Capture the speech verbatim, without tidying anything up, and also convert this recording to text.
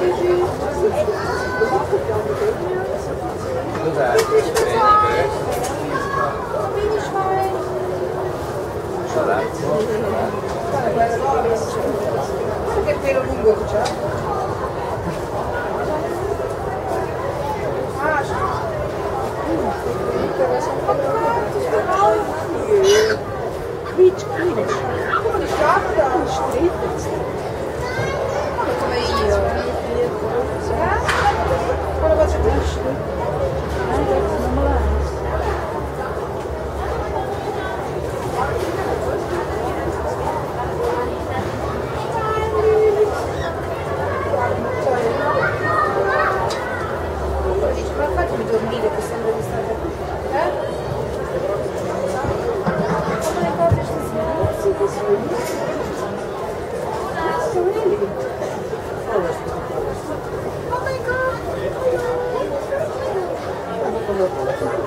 Cos'è? Guarda che pelo lungo che c'ha. Ah, Rich Queen. Come di sciatta? Come io. Quando faccio questo? Fatemi dormire che sembra di stare eh? Come le cose così così oh my god